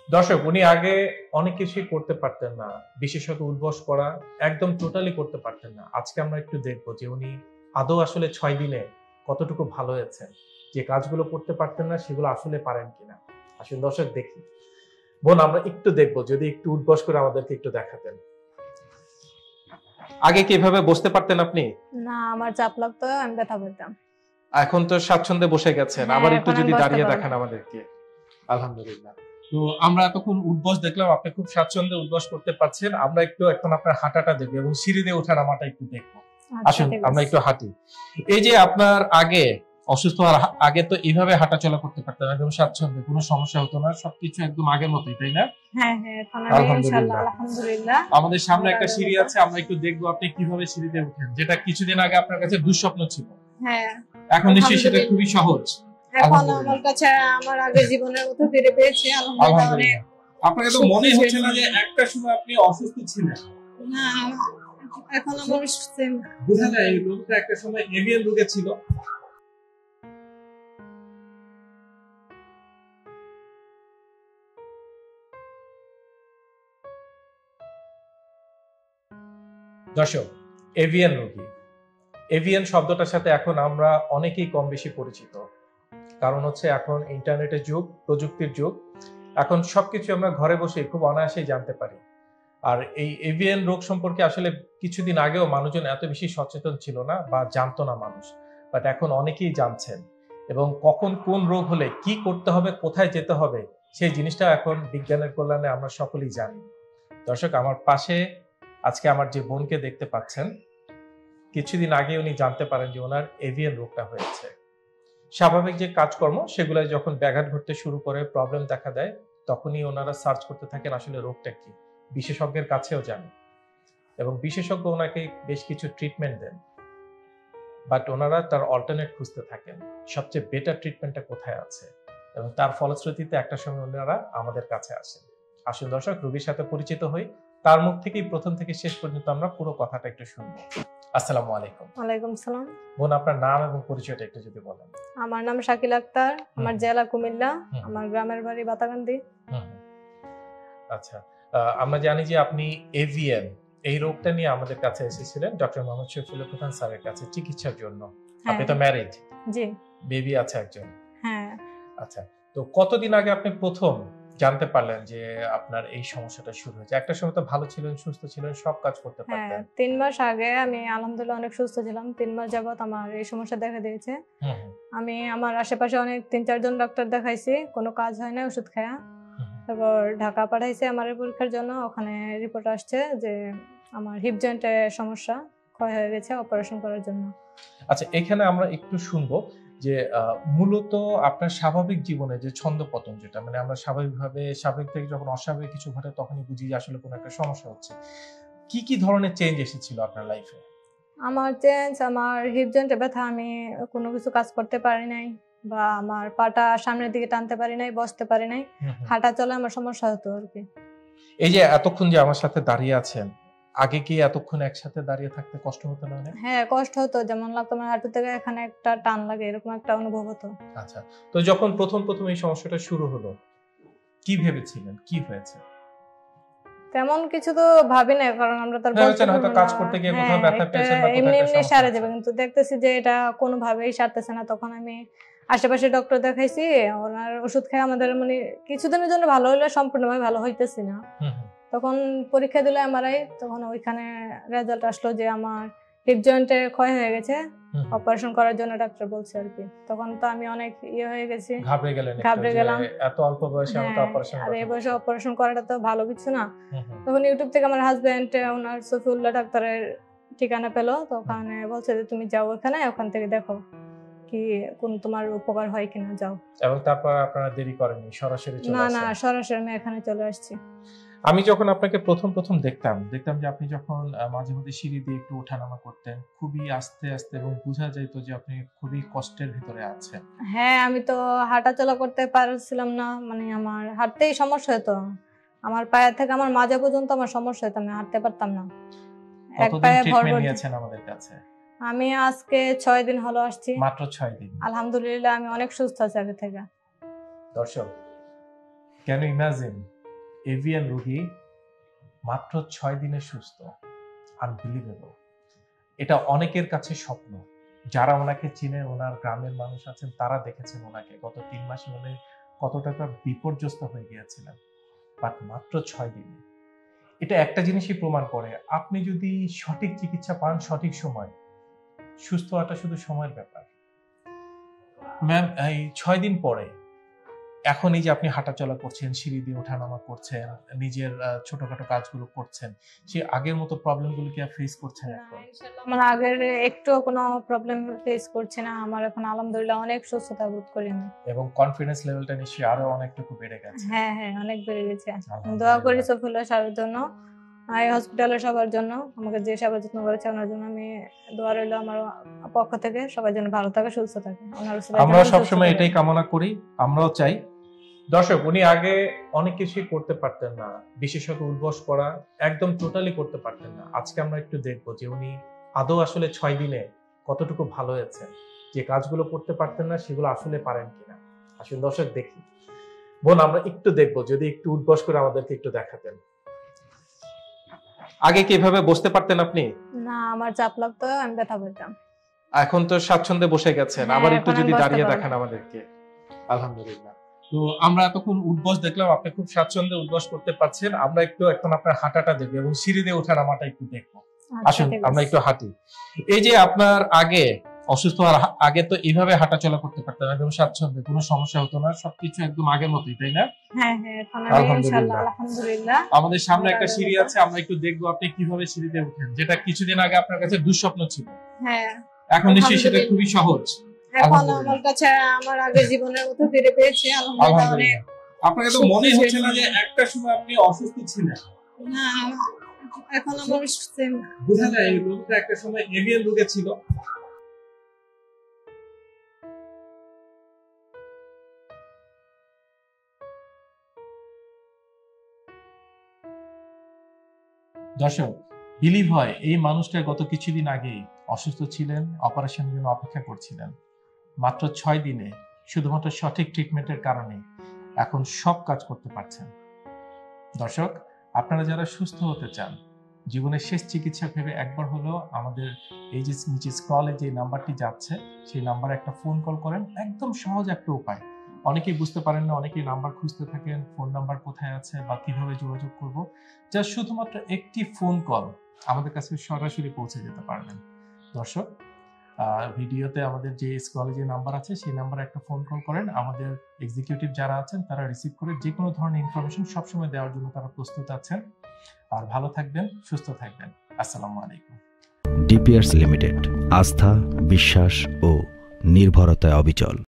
দর্শক, উনি আগে অনেক কিছুই করতে পারতেন না, বিশেষত উঠবস করা একদম টোটালি করতে পারতেন না। আজকে আমরা একটু দেখবো যে উনি আদৌ আসলে 6 দিনে কতটুকু ভালো হয়েছেন, যে কাজগুলো করতে পারতেন না সেগুলো আসলে পারেন কিনা। আসলে দর্শক দেখি, বোন আমরা একটু দেখবো, যদি একটু উঠবস করে আমাদেরকে একটু দেখাতেন। আগে কিভাবে বসতে পারতেন আপনি? না, আমার চাপ লাগতো, আমি ব্যথা পেতাম। এখন তো স্বাচ্ছন্দ্যে বসে গেছেন, হ্যাঁ, আবার একটু এখন আমি যদি বসতে দাঁড়িয়ে পারবো। দেখান আমাদেরকে। আলহামদুলিল্লাহ। তো আমরা এতক্ষণ উঠবস দেখলাম, আপনি খুব স্বাচ্ছন্দ্যে উঠবস করতে পারছেন। আমরা একটু এখন আপনার হাঁটাটা দেখবো এবং সিঁড়ি দিয়ে ওঠার নামাটা একটু দেখবো। আচ্ছা, আসুন ঠিক আমরা আছে। একটু হাঁটি। এই যে আপনার আগে অসুস্থ হওয়ার আগে তো এইভাবে হাঁটাচলা করতে পারতেন একদম স্বাচ্ছন্দ্যে, কোনো সমস্যা হতো না, সবকিছু একদম আগের মতোই, তাই না? হ্যাঁ, হ্যাঁ, এখন আমি ইনশাআল্লাহ আলহামদুলিল্লাহ। আলহামদুলিল্লাহ। আমাদের সামনে আল্লাহর একটা সিঁড়ি রহমতে। আছে, আমরা একটু দেখবো আপনি কিভাবে সিঁড়িতে উঠেন, যেটা কিছুদিন আগে আপনার কাছে দুঃস্বপ্ন ছিল। হ্যাঁ, এখন নিশ্চয়ই সেটা খুবই সহজ। এখন আমার কাছে আমার আগের জীবনের মতো ফিরে পেয়েছি আলহামদুলিল্লাহ। অনেক আপনাকে তো মনে হচ্ছে না যে একটা সময় আপনি অসুস্থ ছিলেন। না, এখন আমার সেম। বোঝা যায় এই লোকটা একটা সময় এভিয়ান রোগে ছিল। দর্শক, এভিয়ান রোগী, এভিয়ান শব্দটার সাথে এখন আমরা অনেকেই কম বেশি পরিচিত। কারণ হচ্ছে এখন ইন্টারনেটের যুগ, প্রযুক্তির যুগ। এখন সবকিছু আমরা ঘরে বসে খুব অনায়াসেই জানতে পারি। আর এই এভিয়ান রোগ সম্পর্কে আসলে কিছুদিন আগেও মানুষজন এত বেশি সচেতন ছিল না বা জানতো না মানুষ, বাট এখন অনেকেই জানছেন। এবং কখন কোন রোগ হলে কি করতে হবে, কোথায় যেতে হবে, সেই জিনিসটা এখন বিজ্ঞানের কল্যাণে আমরা সকলেই জানি। দর্শক, আমার পাশে আজকে আমার যে বোনকে দেখতে পাচ্ছেন, কিছুদিন আগে উনি জানতে পারেন যে ওনার এভিয়ান রোগটা হয়েছে। স্বাভাবিক যে কাজকর্ম সেগুলো যখন ব্যাঘাত ঘটতে শুরু করে, প্রবলেম দেখা দেয়, তখনই ওনারা সার্চ করতে থাকেন আসলে রোগটা কি। বিশেষজ্ঞের কাছেও যান এবং বিশেষজ্ঞ ওনাকে বেশ কিছু ট্রিটমেন্ট দেন, বাট ওনারা তার অল্টারনেট খুঁজতে থাকেন, সবচেয়ে বেটার ট্রিটমেন্টটা কোথায় আছে। এবং তার ফলশ্রুতিতে একটা সময় ওনারা আমাদের কাছে আসেন। আসুন দর্শক, রোগীর সাথে পরিচিত হই, তার মুখ থেকেই প্রথম থেকে শেষ পর্যন্ত আমরা পুরো কথাটা একটু শুনবো। আসসালামু আলাইকুম। ওয়ালাইকুম সালাম। বোন, আপনার নাম এবং পরিচয়টা একটু যদি বলেন। আমার নাম শাকিল আক্তার, আমার জেলা কুমিল্লা, আমার গ্রামের বাড়ি বাতাকান্দি। আচ্ছা, আমরা জানি যে আপনি এভিএন এই রোগটা নিয়ে আমাদের কাছে এসেছিলেন ডক্টর মোহাম্মদ শফিউল্লাহ প্রধান স্যারের কাছে চিকিৎসার জন্য। আপনি তো ম্যারিড? জি। বেবি আছে একজন? হ্যাঁ। আচ্ছা, তো কতদিন আগে আপনি প্রথম জানতে পারলেন যে আপনার এই সমস্যাটা শুরু হয়েছে? একটা সময় তো ভালো ছিলেন, সুস্থ ছিলেন, সব কাজ করতে পারতেন। 3 মাস আগে আমি আলহামদুলিল্লাহ অনেক সুস্থ ছিলাম। 3 মাস যাবত আমার এই সমস্যা দেখা দিয়েছে। আমি আমার আশেপাশে অনেক 3-4 জন ডাক্তার দেখাইছি, কোনো কাজ হয় না ওষুধ খায়া। তারপর ঢাকা পাঠাইছে আমার পরীক্ষার জন্য। ওখানে রিপোর্ট আসছে যে আমার হিপ জয়েন্টে সমস্যা, ক্ষয় হয়ে গেছে, অপারেশন করার জন্য। আচ্ছা, এখানে আমরা একটু শুনবো যে মূলত আপনার স্বাভাবিক জীবনে যে ছন্দপতন, যেটা মানে আমরা স্বাভাবিক থেকে যখন অস্বাভাবিক কিছু ঘটে তখনই বুঝি যে আসলে কোনো একটা সমস্যা হচ্ছে। কি কি ধরনের চেঞ্জ এসেছিল আপনার লাইফে? আমার হিপ জয়েন্টে ব্যথা, আমি কোনো কিছু কাজ করতে পারি নাই, বা আমার পাটা সামনের দিকে টানতে পারি নাই, বসতে পারি নাই, হাঁটা চলে আমার সমস্যা হতো আর কি। এই যে এতক্ষণ যে আমার সাথে দাঁড়িয়ে আছেন, আগে কি এতক্ষণ একসাথে দাঁড়িয়ে থাকতে কষ্ট হতো না? হ্যাঁ, কষ্ট হতো, যেমন লাগতো আমার হাঁটু থেকে এখানে একটা টান লাগে, এরকম একটা অনুভব হতো। আচ্ছা, তো যখন প্রথম এই সমস্যাটা শুরু হলো, কি ভেবেছিলেন কি হয়েছে? তেমন কিছু তো ভাবি না, কারণ আমরা তার হয়তো কাজ করতে গিয়ে কোথাও ব্যথা পেয়েছেন বা কোথাও এমনি সারে যাবে, কিন্তু দেখতেছি যে এটা কোনোভাবেই সারতেছে না। তখন আমি আশেপাশে ডক্টর দেখাইছি, ওনার ওষুধ খেয়ে আমাদের মানে কিছুদিনের জন্য ভালো হইলে সম্পূর্ণভাবে ভালো হইতেছি না। তখন পরীক্ষা দিল এমআরআই, তখন ওইখানে রেজাল্ট আসলো যে আমার হিপ জয়েন্টে ক্ষয় হয়ে গেছে, অপারেশন করার জন্য ডাক্তার বলছে আর কি। তখন তো আমি অনেক হয়ে গেছি, ঘাবড়ে গেলাম। এত অল্প বয়সে আমাকে অপারেশন আর এই বয়সে অপারেশন করাটা তো ভালো কিছু না। তখন ইউটিউব থেকে আমার হাজবেন্ড ওনার শফিউল্লাহ ডাক্তারের ঠিকানা পেলো, তো ওখানে বলছে যে তুমি যাও ওখান থেকে দেখো কি কোন তোমার উপকার হয় কিনা, যাও। এবং তারপর আপনারা দেরি করেননি, সরাসরি চলে আসেন? না, সরাসরি আমি এখানে চলে আসছি। আমি যখন আপনাকে প্রথম দেখতাম যে আপনি যখন মাঝে মধ্যে সিঁড়ি দিয়ে একটু ওঠানামা করতেন, খুবই আস্তে আস্তে, এবং বোঝা যেত যে আপনি খুবই কষ্টের ভিতরে আছেন। হ্যাঁ, আমি তো হাঁটাচলা করতে পারছিলাম না, মানে আমার হাঁটতেই সমস্যা হতো। আমার পায়ের থেকে আমার মাজা পর্যন্ত আমার সমস্যা হতো, আমি হাঁটতে পারতাম না। এক পায়ে ট্রিটমেন্ট নিয়েছেন আমাদের কাছে? আমি আজকে 6 দিন হলো আসছি। মাত্র 6 দিন? আলহামদুলিল্লাহ, আমি অনেক সুস্থ আছি আগে থেকে। দর্শক, ক্যান ইউ ইমাজিন এভিয়ান রোগী মাত্র 6 দিনে সুস্থ। আনবিলিভেবল। এটা অনেকের কাছে স্বপ্ন। যারা ওনাকে চিনে, ওনার গ্রামের মানুষ আছেন, তারা দেখেছেন ওনাকে গত 3 মাসে উনি কতটা বিপর্যস্ত হয়ে গিয়েছিলেন, বাট মাত্র 6 দিনে। এটা একটা জিনিসই প্রমাণ করে, আপনি যদি সঠিক চিকিৎসা পান সঠিক সময়, সুস্থ হওয়াটা শুধু সময়ের ব্যাপার। ম্যাম, এই 6 দিন পরে এখন এই যে আপনি হাঁটাচলা করছেন, সিঁড়ি দিয়ে ওঠানামা করছেন, নিজের ছোটখাটো কাজগুলো করছেন, সে আগের মতো প্রবলেমগুলো কি ফেস করছেন এখন? আমার আগের একটু কোনো প্রবলেম ফেস করছি না। আমার এখন আলহামদুলিল্লাহ অনেক সুস্থতা বোধ করি আমি। এবং কনফিডেন্স লেভেলটা নিশ্চয়ই আরো অনেকটুকু বেড়ে গেছে। হ্যাঁ হ্যাঁ, অনেক বেড়ে গেছে। দোয়া করি সফিউল্লাহ স্যারের জন্য, এই হসপিটালের সবার জন্য, আমাকে যে সেবা যত্ন করেছে ওনার জন্য আমি দোয়া রইল আমার পক্ষ থেকে, সবার জন্য ভালো থাকে, সুস্থ থাকে। আমরা সবসময় এটাই কামনা করি, আমরাও চাই। দর্শক, উনি আগে অনেক কিছুই করতে পারতেন না, বিশেষত উদ্বস করা একদম টোটালি করতে পারতেন না। আজকে আমরা একটু দেখবো যে উনি আদৌ আসলে 6 দিনে কতটুকু ভালো হয়েছেন, যে কাজগুলো করতে পারতেন না সেগুলো আসলে পারেন কিনা। আসলে দর্শক দেখি। বোন, আমরা একটু দেখবো, যদি একটু উদ্বস করে আমাদেরকে একটু দেখাতেন। আগে কিভাবে বসতে পারতেন আপনি? না, আমার চাপ লাগতো, আমি ব্যথা পেতাম। এখন তো স্বাচ্ছন্দ্যে বসে গেছেন, আবার একটু যদি দাঁড়িয়ে দেখান আমাদেরকে। আলহামদুলিল্লাহ। তো আমরা এতক্ষণ উদ্বস দেখলাম, আপনি খুব স্বাচ্ছন্দ্যে উদ্বস করতে পারছেন। আমরা একটু এখন আপনার হাঁটাটা দেখবো এবং সিঁড়ি দিয়ে ওঠা নামাটা একটু দেখবো। আসুন আমরা একটু হাঁটি। এই যে আপনার আগে অসুস্থ হওয়ার আগে তো এইভাবে হাঁটাচলা করতে পারতেন, একদম স্বাচ্ছন্দ্যে, কোনো সমস্যা হতো না, সবকিছু একদম আগের মতোই, তাই না? হ্যাঁ হ্যাঁ, এখন আমি ইনশাআল্লাহ আলহামদুলিল্লাহ। আমাদের সামনে একটা সিঁড়ি আছে, আমরা একটু দেখবো আপনি কিভাবে সিঁড়িতে ওঠেন, যেটা কিছুদিন আগে আপনার কাছে দুঃস্বপ্ন ছিল। হ্যাঁ, এখন নিশ্চয়ই সেটা খুবই সহজ। এখন আমার কাছে আমার আগের জীবনের মতো ফিরে পেয়েছি আলহামদুলিল্লাহ। আপনাকে তো মনে হচ্ছে না যে একটা সময় আপনি অসুস্থ ছিলেন? না, এখন আমার সেম বুঝা যায় এই রোগটা একটা সময় এভিয়ান রোগে ছিল। দর্শক, বিলিভ হয় এই মানুষটা গত কিছুদিন আগেই অসুস্থ ছিলেন, অপারেশনের জন্য অপেক্ষা করছিলেন। মাত্র 6 দিনে শুধুমাত্র সঠিক ট্রিটমেন্টের কারণে এখন সব কাজ করতে পারছেন। দর্শক, আপনারা যারা সুস্থ হতে চান, জীবনের শেষ চিকিৎসা ভেবে একবার হলেও আমাদের এই যে নিচে স্ক্রলে যে নাম্বারটি যাচ্ছে সেই নাম্বারে একটা ফোন কল করেন। একদম সহজ একটা উপায়। অনেকেই বুঝতে পারেন না, অনেকেই নাম্বার খুঁজতে থাকেন, ফোন নাম্বার কোথায় আছে বা কিভাবে যোগাযোগ করব। যা শুধুমাত্র একটি ফোন কল আমাদের কাছে সরাসরি পৌঁছে যেতে পারবেন। দর্শক, ভিডিওতে আমাদের যে স্ক্রলে যে নাম্বার আছে সেই নাম্বারে একটা ফোন কল করেন। আমাদের এক্সিকিউটিভ যারা আছেন তারা রিসিভ করে যে কোনো ধরনের ইনফরমেশন সবসময় দেওয়ার জন্য তারা প্রস্তুত আছেন। আর ভালো থাকবেন, সুস্থ থাকবেন। আসসালামু আলাইকুম। ডিপিআরস লিমিটেড, আস্থা, বিশ্বাস ও নির্ভরতায় অবিচল।